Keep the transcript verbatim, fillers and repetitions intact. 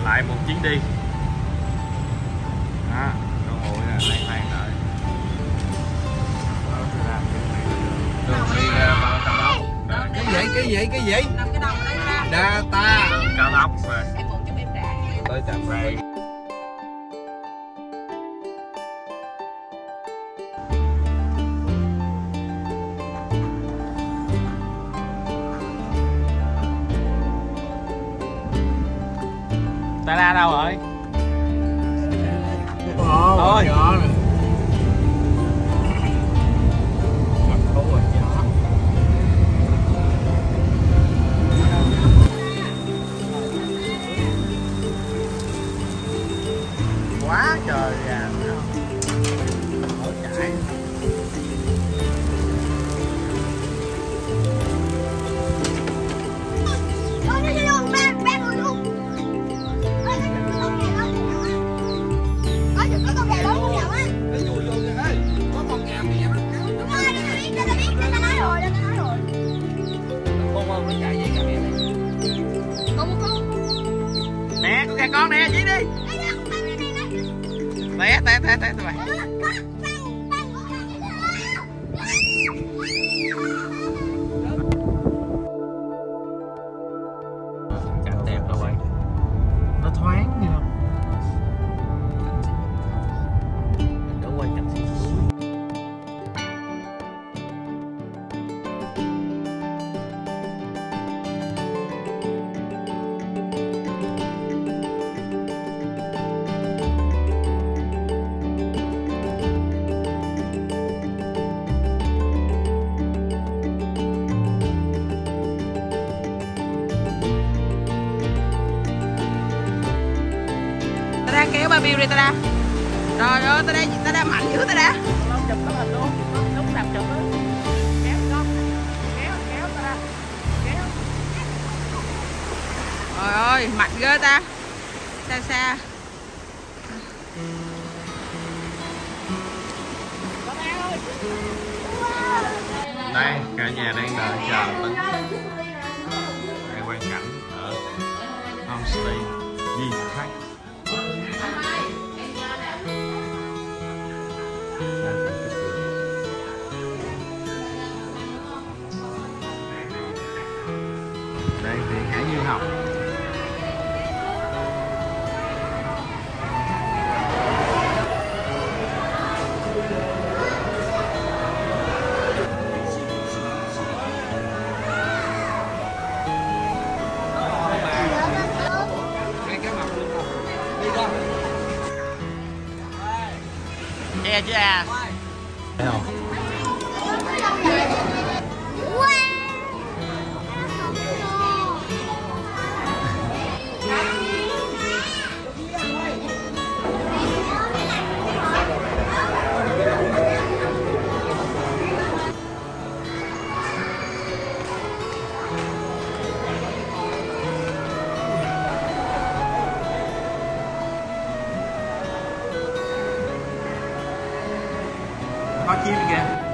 lại một chuyến đi. Đó, con hụi nè, lan lan rồi. Đường đi ra bao cao tốc. Cái gì cái gì cái gì? Nằm cái đầu đây ra. Data. Cao tốc rồi. Em mượn chút em trả. Tới trạm xe. Ta ra đâu rồi? Thôi. Quá trời gà phải không? Ở chạy. Nè, con gà con nè, dí đi. Té té té té mày. Cảnh đẹp đâu vậy? Nó thoáng như không? Mình đỡ quay cảnh suối. Ta ra kéo ba biêu đi ta ra. Rồi ơi ta ra ta ra mạnh dữ ta ra. Nó chụp nó hình luôn, nó đúng làm chụp á. Kéo con, kéo kéo ta ra, kéo. Trời ơi mạnh ghê ta. Xa xa. Đây, cả nhà đang đợi chờ Tính. Đây quay cảnh ở homestay Di Khách. Đây thì Hải Như Học. Che chứ à. Thấy không? Có chim kìa.